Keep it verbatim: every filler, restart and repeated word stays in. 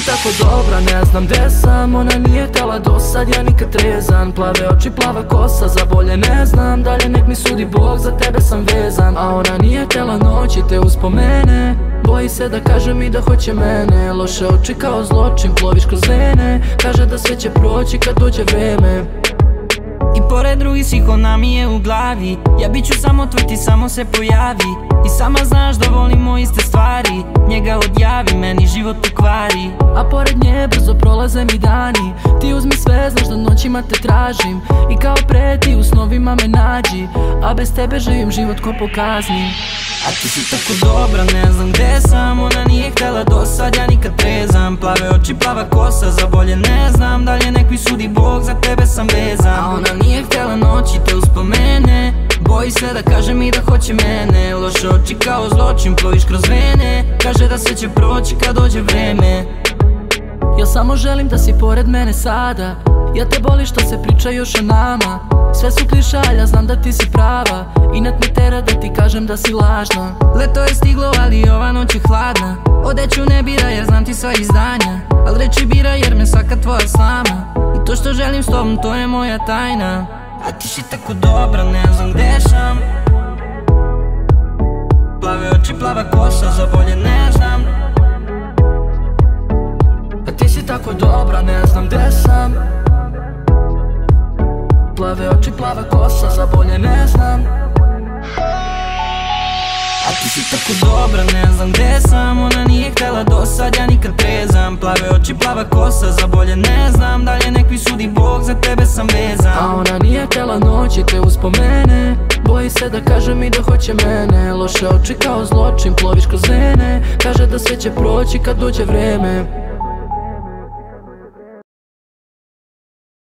tako dobra, ne znam gde sam. Ona nije htjela dosad, ja nikad trezan. Plave oči, plava kosa, za bolje ne znam. Dalje nek mi sudi Bog, za tebe sam vezan. A ona nije htjela noći te uspomene, boji se da kaže mi da hoće mene. Loše oči kao zločin, ploviš kroz vene. Kaže da sve će proći kad dođe vreme. I pored drugih svih ona mi je u glavi. Ja bit ću samo tvoj, ti samo se pojavi. I sama znaš da volimo iste stvari. Njega odjavi, meni život ukvari. A pored nje brzo prolaze mi dani. Ti uzmi sve, znaš da noćima te tražim. I kao pre ti u snovima me nađi. A bez tebe živim život ko po kazni. A ti si tako dobra, ne znam gde sam. Ona nije htjela dosad, ja nikad trezam. Plave oči, plava kosa, za bolje ne znam. Dalje nek mi sudi Bog, za tebe sam vezan. A ona nije htjela noći te uspomene, boji se da kaže mi da hoće mene. Loše oči kao zločin, ploviš kroz vene. Kaže da sve će proći kad dođe vreme. Ja samo želim da si pored mene sada. Ja te boli što se priča još o nama. Sve su kliše, ali ja znam da ti si prava. Inat me tera da ti kažem da si lažna. Leto je stiglo, ali ova noć je hladna. Odeću ne bira jer znam ti sva izdanja, al reči bira jer me svaka tvoja slama. I to što želim s tobom, to je moja tajna. A ti si tako dobra, ne znam gde sam. Plave oči, plava kosa, za bolje ne znam. A ti si tako dobra, ne znam gde sam. Plave oči, plava kosa, za bolje ne znam. A ti si tako dobra, ne znam gde sam. Ona nije htjela dosad, ja nikad trezam. Plave oči, plava kosa, za bolje ne znam. Dalje nek mi sudi Bog, za tebe sam vezan. A ona nije htjela noći te uspomene, boji se da kaže mi da hoće mene. Loše oči kao zločin, ploviš kroz vene. Kaže da sve će proći kad dođe vreme.